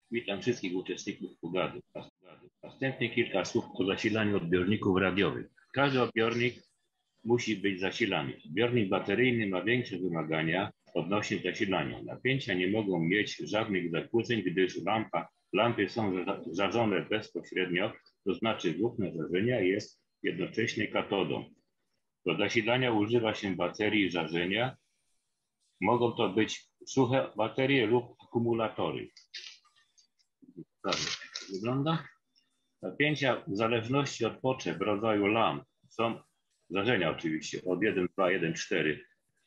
Witam wszystkich uczestników pogady. Następnie kilka słów o zasilaniu odbiorników radiowych. Każdy odbiornik musi być zasilany. Odbiornik bateryjny ma większe wymagania odnośnie zasilania. Napięcia nie mogą mieć żadnych zakłóceń, gdyż lampy są żarzone bezpośrednio, to znaczy włókno żarzenia jest jednocześnie katodą. Do zasilania używa się baterii żarzenia. Mogą to być suche baterie lub akumulatory. Tak wygląda. Napięcia w zależności od potrzeb rodzaju lamp są żarzenia oczywiście od 1,2, 1,4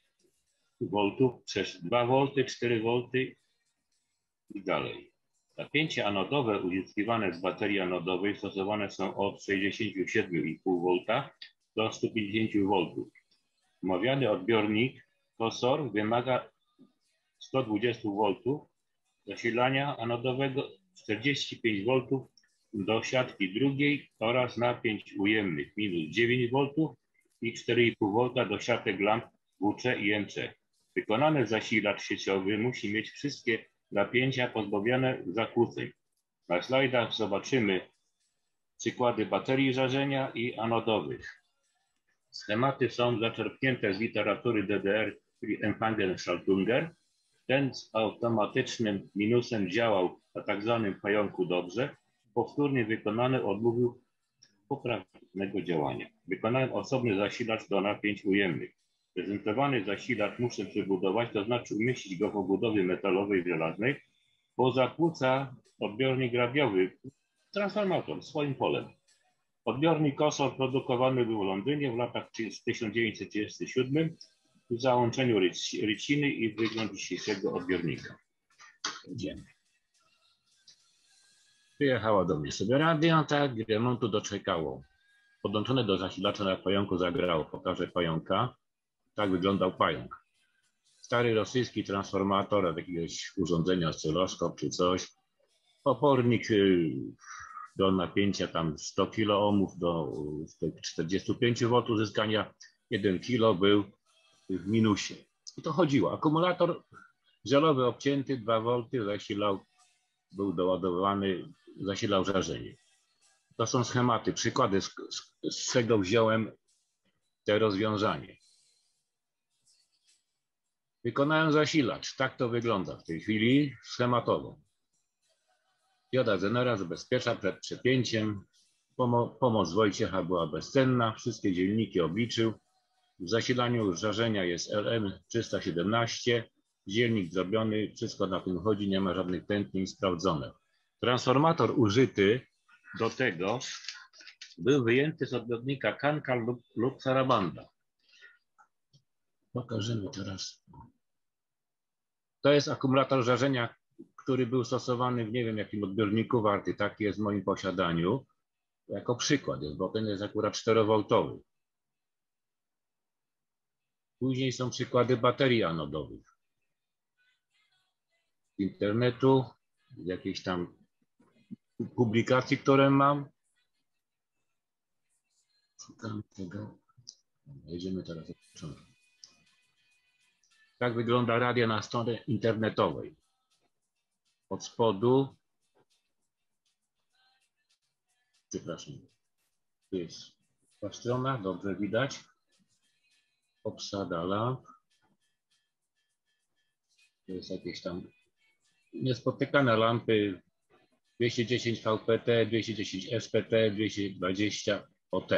V przez 2 V, 4 V i dalej. Napięcia anodowe uzyskiwane z baterii anodowej stosowane są od 67,5 V do 150 V. Omawiany odbiornik KOSOR wymaga 120 V zasilania anodowego, 45 V do siatki drugiej oraz napięć ujemnych minus 9 V i 4,5 V do siatek lamp WC i MC. Wykonany zasilacz sieciowy musi mieć wszystkie napięcia pozbawione zakłóceń. Na slajdach zobaczymy przykłady baterii żarzenia i anodowych. Schematy są zaczerpnięte z literatury DDR, czyli Empfangen-Schaltunger. Ten z automatycznym minusem działał na tak zwanym pająku dobrze. Powtórnie wykonany odmówił poprawnego działania. Wykonałem osobny zasilacz do napięć ujemnych. Prezentowany zasilacz muszę przebudować, to znaczy umieścić go w obudowie metalowej, żelaznej, bo zakłóca odbiornik radiowy, transformator swoim polem. Odbiornik KOSOR produkowany był w Londynie w latach 1937 w załączeniu ryciny i wygląd dzisiejszego odbiornika. Idziemy. Przyjechała do mnie sobie radio, tak, remontu doczekało. Podłączone do zasilacza na pająku zagrało. Pokażę pająka. Tak wyglądał pająk. Stary rosyjski transformator od jakiegoś urządzenia, oscyloskop czy coś. Opornik do napięcia tam 100 kOhmów do 45 V uzyskania. 1 kilo był w minusie. I to chodziło. Akumulator żelowy obcięty, 2 V zasilał, był doładowany, zasilał żarzenie. To są schematy, przykłady, z czego wziąłem te rozwiązanie. Wykonałem zasilacz. Tak to wygląda w tej chwili schematowo. Dioda Zenera zabezpiecza przed przepięciem. Pomoc Wojciecha była bezcenna. Wszystkie dzielniki obliczył. W zasilaniu żarzenia jest LM317. Dzielnik zrobiony. Wszystko na tym chodzi. Nie ma żadnych tętnień, sprawdzone. Transformator użyty do tego był wyjęty z odbiornika Kanka lub Sarabanda. Pokażemy teraz. To jest akumulator żarzenia, który był stosowany w nie wiem jakim odbiorniku warty. Taki jest w moim posiadaniu. Jako przykład jest, bo ten jest akurat 4V. Później są przykłady baterii anodowych. Z internetu, z jakiejś tam publikacji, które mam. Szukam tego. Jedziemy teraz od początku. Tak wygląda radio na stronie internetowej. Od spodu, przepraszam, tu jest ta strona, dobrze widać. Obsada lamp. To jest jakieś tam niespotykane lampy 210 VPT, 210 SPT, 220 OT.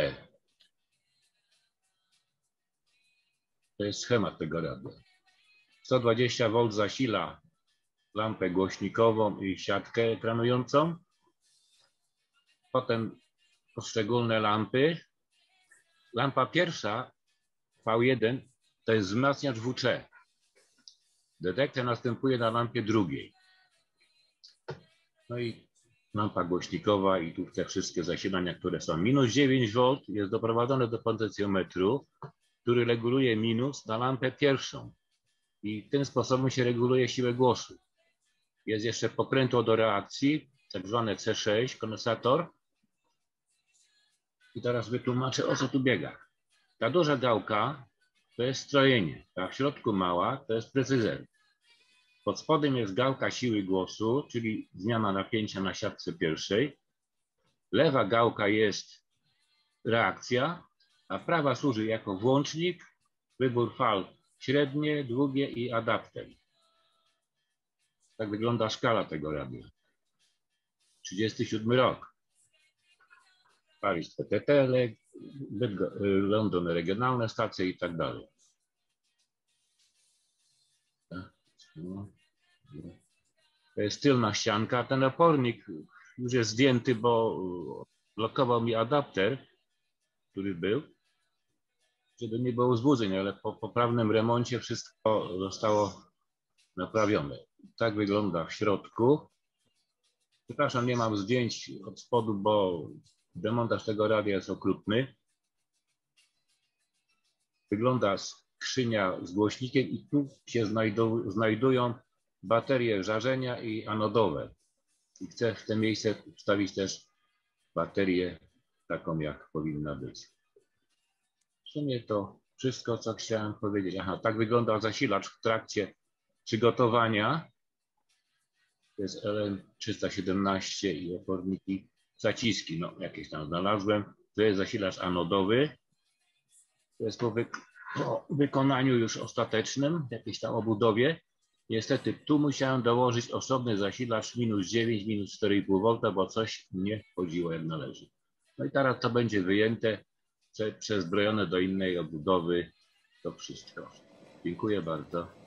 To jest schemat tego radia. 120 V zasila lampę głośnikową i siatkę ekranującą. Potem poszczególne lampy. Lampa pierwsza V1 to jest wzmacniacz WC. Detekcja następuje na lampie drugiej. No i lampa głośnikowa i tu te wszystkie zasilania, które są. Minus 9 V jest doprowadzone do potencjometru, który reguluje minus na lampę pierwszą. I tym sposobem się reguluje siłę głosu. Jest jeszcze pokrętło do reakcji, tak zwane C6, kondensator. I teraz wytłumaczę, o co tu biega. Ta duża gałka to jest strojenie, a w środku mała to jest precyzer. Pod spodem jest gałka siły głosu, czyli zmiana napięcia na siatce pierwszej. Lewa gałka jest reakcja, a prawa służy jako włącznik, wybór fal średnie, długie i adapter. Tak wygląda szkala tego radia. 37 rok. Paryż PTT, Londyn regionalne stacje i tak dalej. To jest tylna ścianka. Ten opornik już jest zdjęty, bo blokował mi adapter, który był, żeby nie było złudzeń, ale po poprawnym remoncie wszystko zostało naprawione. Tak wygląda w środku. Przepraszam, nie mam zdjęć od spodu, bo demontaż tego radia jest okrutny. Wygląda skrzynia z głośnikiem i tu się znajdują baterie żarzenia i anodowe. I chcę w to miejsce wstawić też baterię taką, jak powinna być. W sumie to wszystko, co chciałem powiedzieć. Aha, tak wygląda zasilacz w trakcie przygotowania. To jest LM317 i oporniki, zaciski, no jakieś tam znalazłem. To jest zasilacz anodowy. To jest po wykonaniu już ostatecznym, jakiejś tam obudowie. Niestety tu musiałem dołożyć osobny zasilacz -9, -4,5 V, bo coś nie wchodziło jak należy. No i teraz to będzie wyjęte, przezbrojone do innej obudowy. To wszystko. Dziękuję bardzo.